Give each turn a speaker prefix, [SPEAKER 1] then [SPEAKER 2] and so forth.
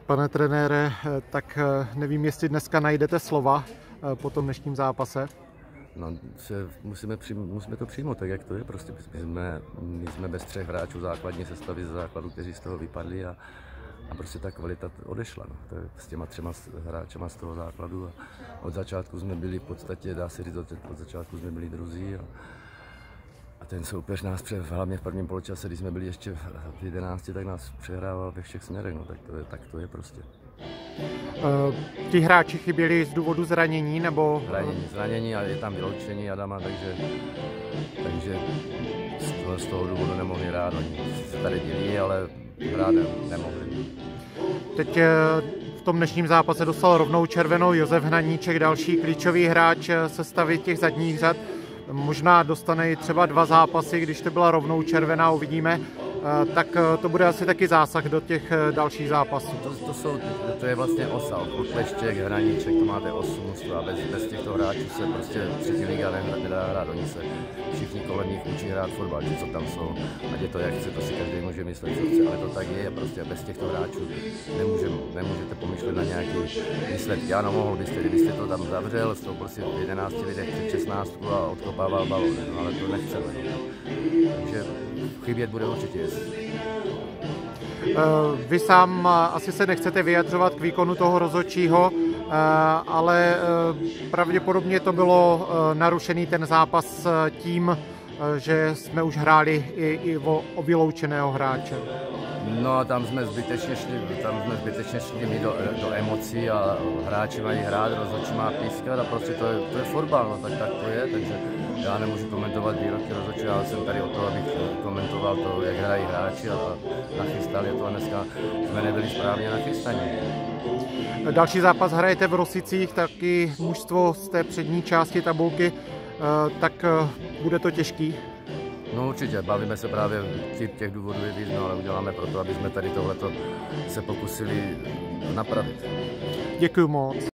[SPEAKER 1] Pane trenére, tak nevím, jestli dneska najdete slova po tom dnešním zápase.
[SPEAKER 2] No, musíme to přijmout tak, jak to je. Prostě my jsme bez 3 hráčů základní sestavy ze základu, kteří z toho vypadli a prostě ta kvalita odešla. No. To je s těma 3 hráčema z toho základu a od začátku jsme byli v podstatě, dá se říct, od začátku jsme byli druzí a ten soupeř nás hlavně v prvním poločase, když jsme byli ještě v 11, tak nás přehrával ve všech směrech, no, tak to je prostě.
[SPEAKER 1] Ti hráči chyběli z důvodu zranění nebo?
[SPEAKER 2] Zranění a je tam vyloučení Adama, takže z toho důvodu nemohli hrát. Oni se tady dělí, ale hrát nemohli.
[SPEAKER 1] Teď v tom dnešním zápase dostal rovnou červenou Josef Hnaníček, další klíčový hráč sestavy těch zadních řad. Možná dostane i třeba 2 zápasy, když to byla rovnou červená, uvidíme. Tak to bude asi taky zásah do těch dalších zápasů.
[SPEAKER 2] To je vlastně osa, Kleštěk, Hraníček, to máte 8 a bez těchto hráčů se prostě třetí liga nedá hrát, oni se všichni kolem nich učí hrát fotbal, co tam jsou, ať je to jak chce, to si každý může myslet, co chce, ale to tak je, prostě bez těchto hráčů nemůžete pomýšlet na nějaký výsledky. Ano, mohl byste to tam zavřel, s tou prostě v 11 lidech před 16 a odkopával balón, no, ale to nechceme. Takže chybět bude určitě.
[SPEAKER 1] Vy sám asi se nechcete vyjadřovat k výkonu toho rozhodčího, ale pravděpodobně to bylo narušený ten zápas tím, že jsme už hráli i o vyloučeného hráče.
[SPEAKER 2] No a tam jsme zbytečně šli do emocí a hráči mají hrát, rozhodčí má pískat a prostě to je fotbal, no, tak to je, takže já nemůžu komentovat výroky rozhodčí, ale jsem tady o to, abych komentoval to, jak hrají hráči a nachystali to a dneska jsme nebyli správně nachystaní.
[SPEAKER 1] Další zápas hrajete v Rosicích, taky mužstvo z té přední části tabulky, tak bude to těžký.
[SPEAKER 2] No určitě, bavíme se právě těch důvodů je víc, no, ale uděláme proto, aby jsme tady tohleto se pokusili napravit.
[SPEAKER 1] Děkuju moc.